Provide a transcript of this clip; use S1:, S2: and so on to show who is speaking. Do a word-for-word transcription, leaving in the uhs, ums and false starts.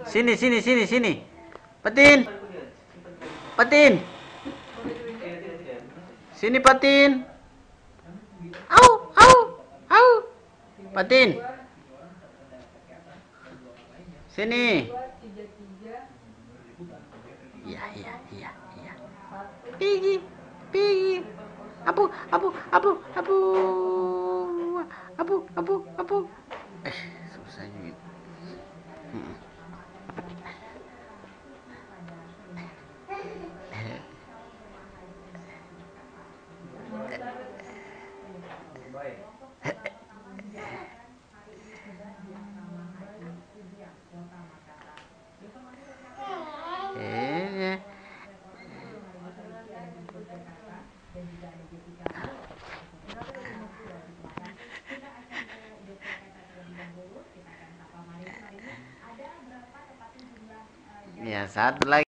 S1: Sini, sini, sini, sini. Patin. Patin. Sini, Patin. Au, au, au. Patin. Sini. Iya, iya, iya, iya. Pigi, pigi. Apu, apu, apu, apu. Apu, apu, apu. Eh, susah juga. Hmm. Eh, ya satu lagi.